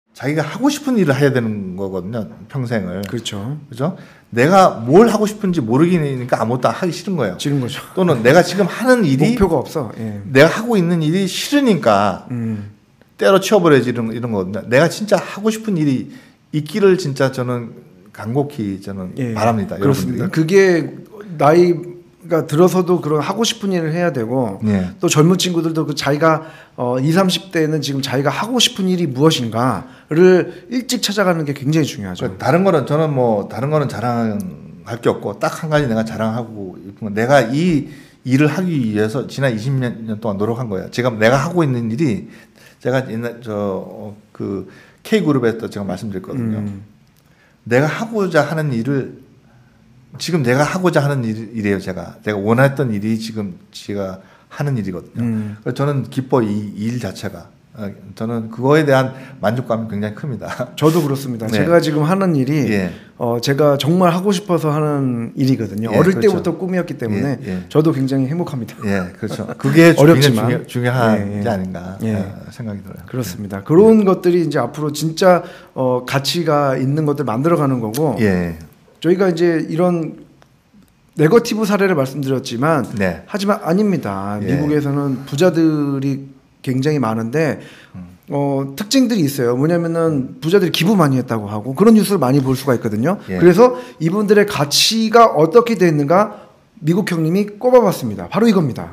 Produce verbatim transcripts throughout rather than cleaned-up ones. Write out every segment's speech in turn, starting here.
자기가 하고 싶은 일을 해야 되는 거거든요. 평생을. 그렇죠. 그죠? 내가 뭘 하고 싶은지 모르기니까 아무것도 하기 싫은 거예요. 싫은 거죠. 또는 내가 지금 하는 일이 목표가 없어. 예. 내가 하고 있는 일이 싫으니까 음. 때려치워버려야지 이런, 이런 거거든요. 내가 진짜 하고 싶은 일이 있기를 진짜 저는 간곡히 저는 예. 바랍니다. 그렇습니다. 여러분들이. 그게 나이가 들어서도 그런 하고 싶은 일을 해야 되고 예. 또 젊은 친구들도 그 자기가 어, 이십, 삼십 대는 지금 자기가 하고 싶은 일이 무엇인가를 일찍 찾아가는 게 굉장히 중요하죠. 그러니까 다른 거는 저는 뭐 다른 거는 자랑할 게 없고 딱 한 가지 내가 자랑하고 싶은 건 내가 이 일을 하기 위해서 지난 이십 년 동안 노력한 거예요. 지금 내가 하고 있는 일이 제가 옛날 저 그 K그룹에서 제가 말씀드렸거든요. 음. 내가 하고자 하는 일을 지금 내가 하고자 하는 일, 일이에요. 제가 제가 원했던 일이 지금 제가 하는 일이거든요. 음. 그래서 저는 기뻐 이 일 자체가 어, 저는 그거에 대한 만족감이 굉장히 큽니다. 저도 그렇습니다. 네. 제가 지금 하는 일이 예. 어, 제가 정말 하고 싶어서 하는 일이거든요. 예, 어릴 그렇죠. 때부터 꿈이었기 때문에 예, 예. 저도 굉장히 행복합니다. 예, 그렇죠. 그게 어렵지만. 중요, 중요한 예, 게 예. 아닌가 예. 어, 생각이 들어요. 그렇습니다. 그런 것들이 이제 앞으로 진짜 어, 가치가 있는 것들 만들어가는 거고 예, 저희가 이제 이런 네거티브 사례를 말씀드렸지만 네, 하지만 아닙니다. 예. 미국에서는 부자들이 굉장히 많은데 어, 특징들이 있어요. 뭐냐면은 부자들이 기부 많이 했다고 하고 그런 뉴스를 많이 볼 수가 있거든요. 예. 그래서 이분들의 가치가 어떻게 되어 있는가 미국 형님이 꼽아봤습니다. 바로 이겁니다.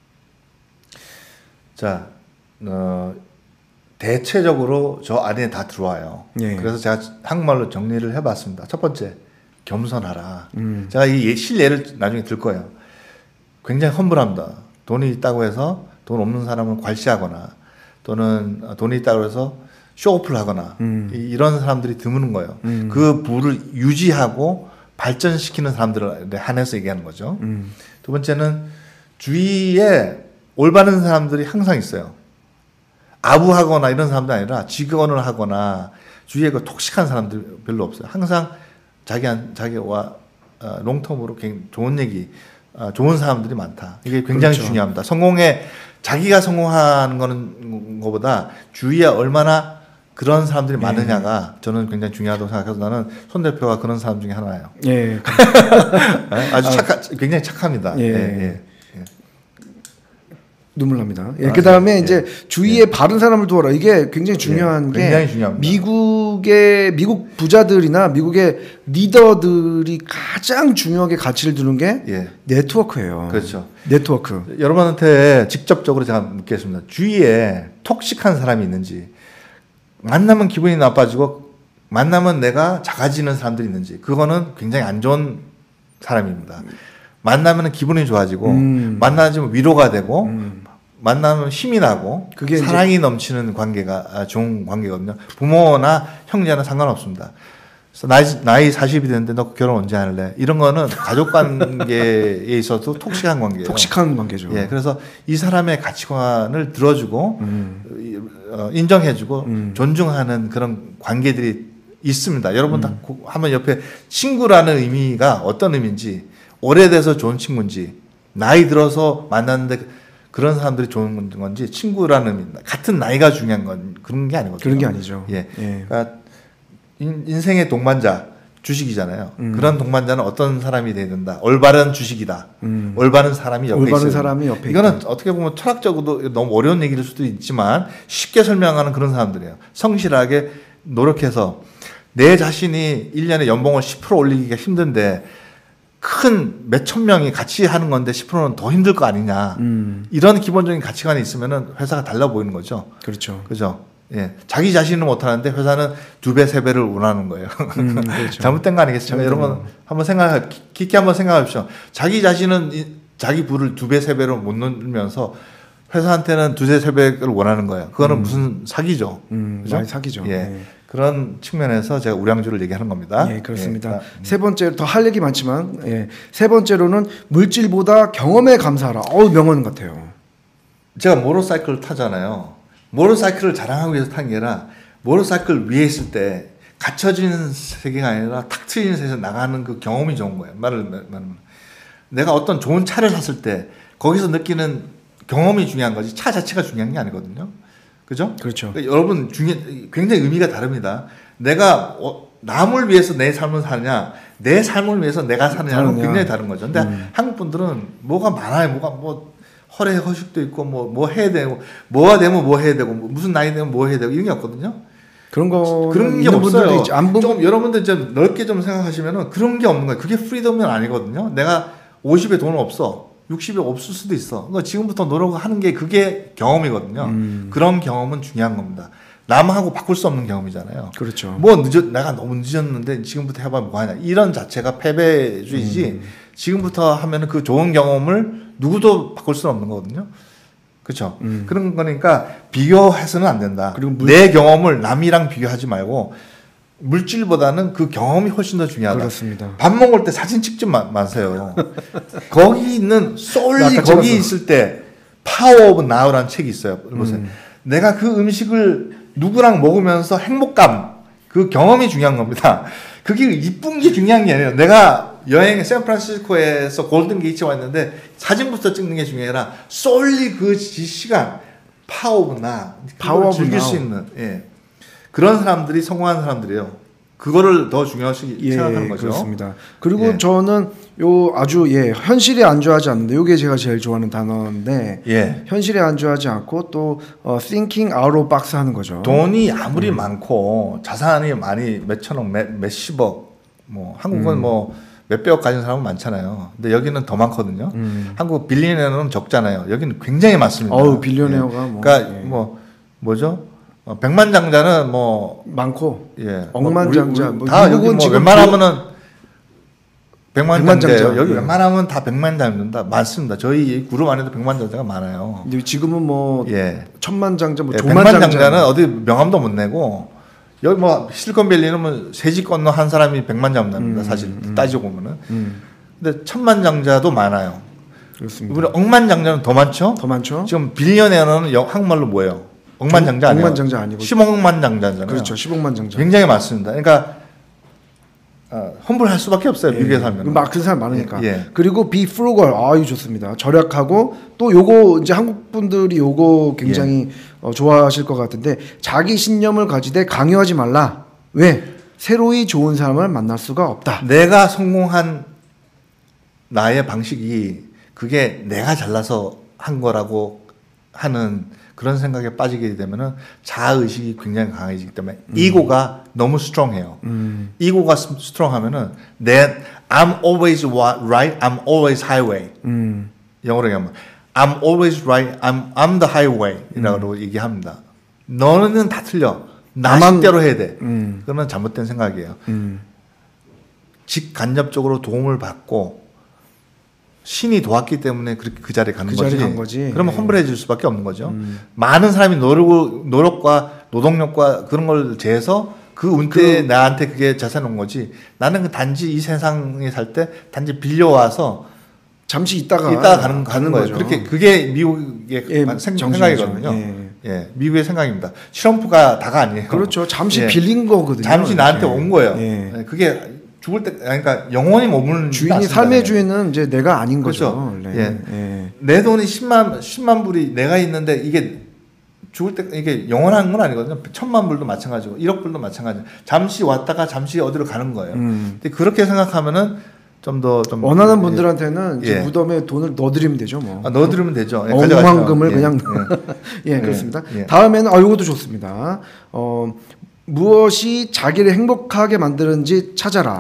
자, 어, 대체적으로 저 안에 다 들어와요. 예. 그래서 제가 한국말로 정리를 해봤습니다. 첫 번째, 겸손하라. 음. 제가 이 실례를 나중에 들 거예요. 굉장히 험불합니다. 돈이 있다고 해서 돈 없는 사람을 괄시하거나 또는 돈이 있다고 해서 쇼오프를 하거나 음. 이- 이런 사람들이 드무는 거예요. 음. 그 부를 유지하고 발전시키는 사람들에 한해서 얘기하는 거죠. 음. 두 번째는 주위에 올바른 사람들이 항상 있어요. 아부하거나 이런 사람도 아니라 직언을 하거나 주위에 그 톡식한 사람들 별로 없어요. 항상 자기한 자기와 어, 롱텀으로 굉장히 좋은 얘기, 어, 좋은 사람들이 많다. 이게 굉장히 그렇죠. 중요합니다. 성공에 자기가 성공하는 거는 것보다 주위에 얼마나 그런 사람들이 많으냐가 저는 굉장히 중요하다고 생각해서 나는 손 대표가 그런 사람 중에 하나예요. 예. 아주 착하, 굉장히 착합니다. 예. 예, 예. 눈물 납니다. 예, 아, 그 다음에 예. 이제 주위에 바른 사람을 도와라. 이게 굉장히 중요한 예, 게 굉장히 중요합니다. 미국의 미국 부자들이나 미국의 리더들이 가장 중요하게 가치를 두는 게 예. 네트워크예요. 그렇죠. 네트워크. 여러분한테 직접적으로 제가 묻겠습니다. 주위에 톡식한 사람이 있는지, 만나면 기분이 나빠지고, 만나면 내가 작아지는 사람들이 있는지, 그거는 굉장히 안 좋은 사람입니다. 만나면 기분이 좋아지고, 음. 만나면 위로가 되고, 음. 만나면 힘이 나고, 그게 사랑이 넘치는 관계가 아, 좋은 관계거든요. 부모나 형제는 상관없습니다. 그래서 나이, 나이 사십이 됐는데 너 결혼 언제 할래? 이런 거는 가족 관계에 있어서 톡식한 관계예요. 톡식한 관계죠. 예, 그래서 이 사람의 가치관을 들어주고 음. 어, 인정해주고 음. 존중하는 그런 관계들이 있습니다. 여러분 다 고- 한번 옆에 친구라는 의미가 어떤 의미인지, 오래돼서 좋은 친구인지, 나이 들어서 만났는데 그런 사람들이 좋은 건지, 친구라는 의미입니다. 같은 나이가 중요한 건 그런 게 아니거든요. 그런 게 아니죠. 예, 예. 그러니까 인, 인생의 동반자 주식이잖아요. 음. 그런 동반자는 어떤 사람이 돼야 된다. 올바른 주식이다. 음. 올바른 사람이 옆에 올바른 있어요. 사람이 옆에 이거는 있다. 어떻게 보면 철학적으로도 너무 어려운 얘기일 수도 있지만 쉽게 설명하는 그런 사람들이에요. 성실하게 노력해서 내 자신이 일 년에 연봉을 십 퍼센트 올리기가 힘든데 큰 몇천 명이 같이 하는 건데 십 퍼센트는 더 힘들 거 아니냐. 음. 이런 기본적인 가치관이 있으면 회사가 달라 보이는 거죠. 그렇죠. 그죠? 예. 자기 자신은 못하는데 회사는 두 배, 세 배를 원하는 거예요. 음, 그렇죠. 잘못된 거 아니겠습니까? 잘못된 여러분, 한번 생각, 깊게 한번 생각하십시오. 자기 자신은 이, 자기 부를 두 배, 세 배로 못 늘면서 회사한테는 두세, 세 배를 원하는 거예요. 그거는 음. 무슨 사기죠. 음, 그죠? 많이 사기죠. 예. 예. 그런 측면에서 제가 우량주를 얘기하는 겁니다. 예, 그렇습니다. 예. 아, 세 번째 더 할 얘기 많지만 예. 세 번째로는 물질보다 경험에 감사하라. 어우 명언 같아요. 제가 모tor사이클을 타잖아요. 모tor사이클을 자랑하기 위해서 탄 게 아니라 모tor사이클 위에 있을 때 갇혀지는 세계가 아니라 탁 트인 세계에서 나가는 그 경험이 좋은 거예요. 말을 말하면 내가 어떤 좋은 차를 샀을 때 거기서 느끼는 경험이 중요한 거지 차 자체가 중요한 게 아니거든요. 그죠? 그렇죠. 그러니까 여러분 중에 굉장히 의미가 다릅니다. 내가 어, 남을 위해서 내 삶을 사느냐, 내 삶을 위해서 내가 사느냐는 사느냐. 굉장히 다른 거죠. 근데 음. 한국 분들은 뭐가 많아요. 뭐가 뭐 허례 허식도 있고 뭐 뭐 해야 되고 뭐가 되면 뭐 해야 되고 뭐 무슨 나이 되면 뭐 해야 되고 이런 게 없거든요. 그런 거 그런 게 없어요. 안 본... 좀 여러분들 좀 넓게 좀 생각하시면은 그런 게 없는 거예요. 그게 프리덤은 아니거든요. 내가 오십에 돈 없어. 육십에 없을 수도 있어. 그러니까 지금부터 노력하는 게 그게 경험이거든요. 음. 그런 경험은 중요한 겁니다. 남하고 바꿀 수 없는 경험이잖아요. 그렇죠. 뭐 늦었, 내가 너무 늦었는데 지금부터 해봐 뭐 하냐. 이런 자체가 패배주의지. 음. 지금부터 하면은 그 좋은 경험을 누구도 바꿀 수는 없는 거거든요. 그렇죠. 음. 그런 거니까 비교해서는 안 된다. 그리고 물... 내 경험을 남이랑 비교하지 말고 물질보다는 그 경험이 훨씬 더 중요하다. 그렇습니다. 밥 먹을 때 사진 찍지 마, 마세요. 거기 있는 솔리 거기 찍었어. 있을 때 파워 오브 나우라는 책이 있어요. 보세요. 음. 내가 그 음식을 누구랑 먹으면서 행복감, 그 경험이 중요한 겁니다. 그게 이쁜 게 중요한 게 아니에요. 내가 여행 샌프란시스코에서 골든 게이츠에 왔는데 사진부터 찍는 게 중요해라. 솔리 그 시간 파워 오브 나 파워 즐길 수 있는 예. 그런 사람들이 성공한 사람들이에요. 그거를 더 중요시 예, 생각하는 거죠. 그렇습니다. 그리고 예. 저는 요 아주 예 현실에 안주하지 않는데 요게 제가 제일 좋아하는 단어인데 예. 현실에 안주하지 않고 또 어, thinking out of box 하는 거죠. 돈이 아무리 음. 많고 자산이 많이 몇천억, 몇, 몇십억, 뭐 한국은 음. 뭐 몇백억 가진 사람은 많잖아요. 근데 여기는 더 많거든요. 음. 한국 빌리언어는 적잖아요. 여기는 굉장히 많습니다. 어우 빌리언어가 예. 뭐, 그러니까 예. 뭐 뭐죠? 어, 백만장자는 뭐 많고, 예, 억만장자, 뭐, 다 여기 뭐 웬만하면은 백만장자예요. 여기 예. 웬만하면 다 백만장자입니다. 많습니다. 저희 그룹 안에도 백만장자가 많아요. 근데 지금은 뭐 예. 천만장자, 뭐 예, 조만장자는 백만장자는 어디 명함도 못 내고 여기 뭐 실리콘밸리는 뭐 세지 건너 한 사람이 백만장자입니다. 음, 사실 음, 따지고 보면은. 음. 근데 천만장자도 많아요. 그렇습니다. 우리 억만장자는 더 많죠? 더 많죠. 지금 빌리언에어는 한국말로 뭐예요? 억만장자 아니에요? 억만장자 아니고 십억만장자잖아요. 그렇죠. 십억만장자. 굉장히 많습니다. 그러니까 어, 험불할 수밖에 없어요. 예. 미국에 살면. 막 그 사람 많으니까. 예. 예. 그리고 be frugal. 아, 이거 좋습니다. 절약하고 또 요거 이제 한국 분들이 요거 굉장히 예. 어, 좋아하실 것 같은데 자기 신념을 가지되 강요하지 말라. 왜? 새로이 좋은 사람을 만날 수가 없다. 내가 성공한 나의 방식이 그게 내가 잘나서 한 거라고 하는 그런 생각에 빠지게 되면은 자아의식이 굉장히 강해지기 때문에 음. 이고가 너무 스트롱해요. 음. 이고가 스트롱하면은 내 I'm always right, I'm always highway. 음. 영어로 얘기하면 I'm always right, I'm I'm the highway라고 음. 얘기합니다. 너는 다 틀려. 나식대로 해야 돼. 음. 그러면 잘못된 생각이에요. 음. 직간접적으로 도움을 받고 신이 도왔기 때문에 그렇게 그 자리에 가는 그 거지. 자리에 간 거지. 그러면 험불해질 수밖에 없는 거죠. 음. 많은 사람이 노력, 노력과 노동력과 그런 걸 재해서 그 운때에 그, 나한테 그게 자산 온 거지. 나는 단지 이 세상에 살 때 단지 빌려와서 잠시 있다가 있다가 가는, 가는 거예요. 거죠. 그렇게 그게 미국의 예, 생, 생각이거든요. 예. 예, 미국의 생각입니다. 트럼프가 다가 아니에요. 그렇죠. 잠시 예. 빌린 거거든요. 잠시 나한테 이렇게. 온 거예요. 예. 그게 죽을 때, 그러니까 영원히 머무는 주인이 삶의 주인은 이제 내가 아닌 거죠. 그렇죠. 네. 예. 예. 내 돈이 십만 십만 불이 내가 있는데 이게 죽을 때 이게 영원한 건 아니거든요. 천만 불도 마찬가지고 일억 불도 마찬가지. 잠시 왔다가 잠시 어디로 가는 거예요. 음. 근데 그렇게 생각하면은 좀 더 좀 원하는 분들한테는 이제 예. 무덤에 돈을 넣어드리면 되죠, 뭐. 아, 넣어드리면 되죠. 예, 억만금을 예. 그냥 예, 예. 그렇습니다. 예. 다음에는 아 이것도 좋습니다. 어. 무엇이 자기를 행복하게 만드는지 찾아라.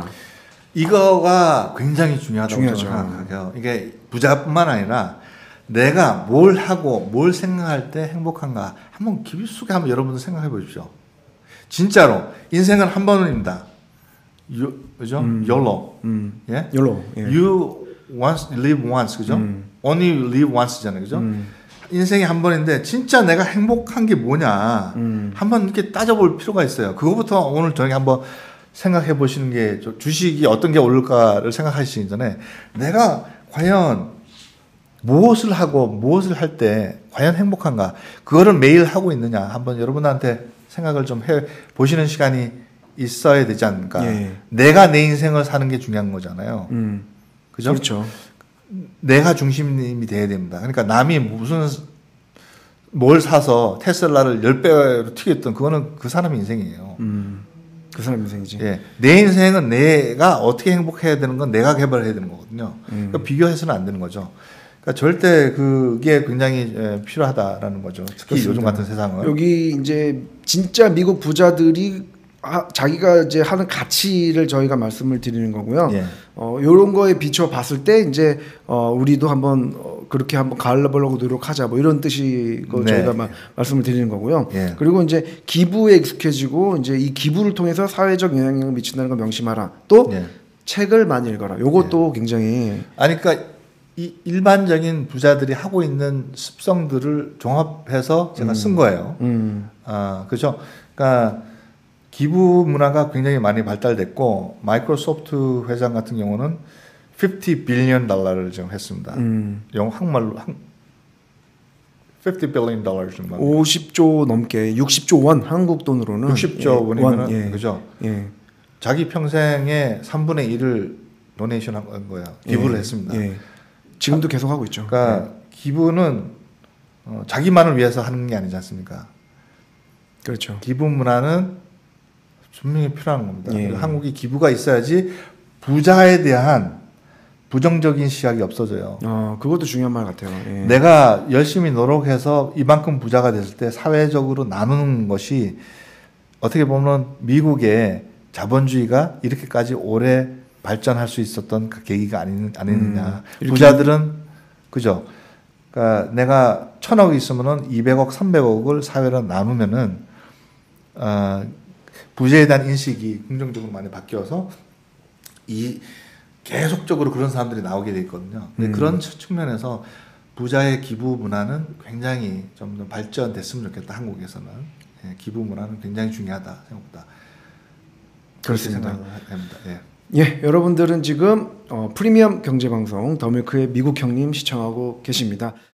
이거가 굉장히 중요하다고 중요하죠. 생각해요. 이게 부자뿐만 아니라 내가 뭘 하고 뭘 생각할 때 행복한가 한번 깊숙이 한번 여러분들 생각해 보십시오. 진짜로 인생은 한 번입니다. You, 그죠? 음. YOLO. 음. 예? YOLO. 예. You once live once, 그죠? 음. Only live once잖아요, 그죠? 음. 인생이 한 번인데 진짜 내가 행복한 게 뭐냐 음. 한번 이렇게 따져볼 필요가 있어요. 그거부터 오늘 저녁에 한번 생각해 보시는 게 주식이 어떤 게 오를까를 생각하시기 전에 내가 과연 무엇을 하고 무엇을 할 때 과연 행복한가 그거를 매일 하고 있느냐 한번 여러분한테 생각을 좀 해 보시는 시간이 있어야 되지 않을까. 예. 내가 내 인생을 사는 게 중요한 거잖아요. 음. 그죠? 그렇죠. 내가 중심이 돼야 됩니다. 그러니까 남이 무슨 뭘 사서 테슬라를 십 배로 튀겼던 그거는 그 사람 인생이에요. 음, 그 사람 인생이지. 예, 내 인생은 내가 어떻게 행복해야 되는 건 내가 개발해야 되는 거거든요. 음. 그러니까 비교해서는 안 되는 거죠. 그러니까 절대 그게 굉장히 예, 필요하다라는 거죠. 특히 그렇습니다. 요즘 같은 세상은. 여기 이제 진짜 미국 부자들이 하, 자기가 이제 하는 가치를 저희가 말씀을 드리는 거고요. 예. 어, 요런 거에 비춰 봤을 때 이제 어, 우리도 한번 어, 그렇게 한번 가려보려고 노력하자 뭐 이런 뜻이고 네. 저희가 마, 말씀을 드리는 거고요. 예. 그리고 이제 기부에 익숙해지고 이제 이 기부를 통해서 사회적 영향력을 미친다는 걸 명심하라. 또 예. 책을 많이 읽어라. 요것도 굉장히 아니 그러니까 이 일반적인 부자들이 하고 있는 습성들을 종합해서 제가 쓴 거예요. 음, 아, 그죠? 그러니까 기부 문화가 굉장히 많이 발달됐고 마이크로소프트 회장 같은 경우는 오십 빌리언 달러를 지금 했습니다. 음, 영어 한말로 한 오십 빌리언 달러 정도. 오십 조 넘게 육십 조 원 한국 돈으로는 육십 조 예, 원이면은 원, 예. 그죠? 예. 자기 평생의 삼분의 일을 도네이션 한 거예요. 기부를 예, 했습니다. 예. 지금도 계속 하고 있죠. 그러니까 기부는 어, 자기만을 위해서 하는 게 아니지 않습니까? 그렇죠. 기부 문화는 분명히 필요한 겁니다. 예. 한국이 기부가 있어야지 부자에 대한 부정적인 시각이 없어져요. 어, 그것도 중요한 말 같아요. 예. 내가 열심히 노력해서 이만큼 부자가 됐을 때 사회적으로 나누는 것이 어떻게 보면 미국의 자본주의가 이렇게까지 오래 발전할 수 있었던 그 계기가 아니, 아니느냐. 음, 부자들은 그죠. 그러니까 내가 천억 있으면은 이백억, 삼백억을 사회로 나누면은 어, 부자에 대한 인식이 긍정적으로 많이 바뀌어서 이 계속적으로 그런 사람들이 나오게 돼 있거든요. 근데 음. 그런 측면에서 부자의 기부 문화는 굉장히 좀 더 발전됐으면 좋겠다. 한국에서는 예, 기부 문화는 굉장히 중요하다 생각보다. 그렇습니다. 생각합니다. 예. 예, 여러분들은 지금 어, 프리미엄 경제방송 더밀크의 미국 형님 시청하고 계십니다.